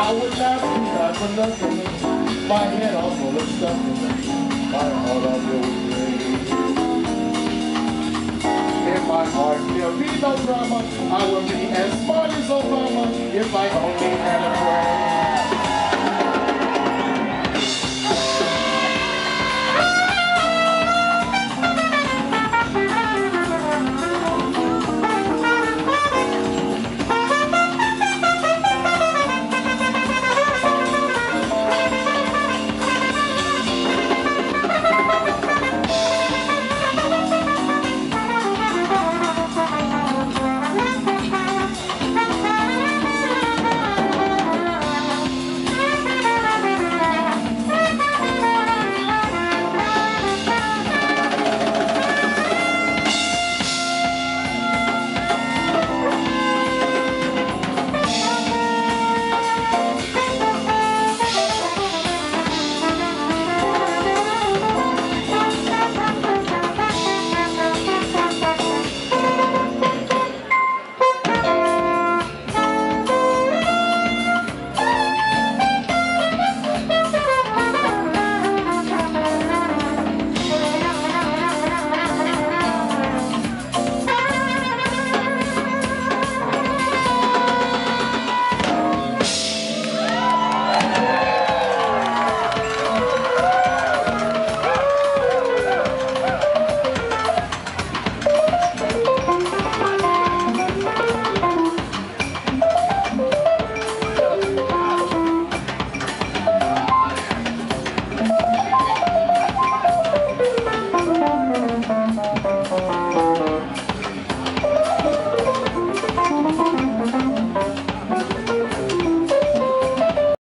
I would not do that for nothing. My head all full of stuff. My heart all filled with rage. If my heart there be no drama, I would be as smart as Obama if I only had a brain.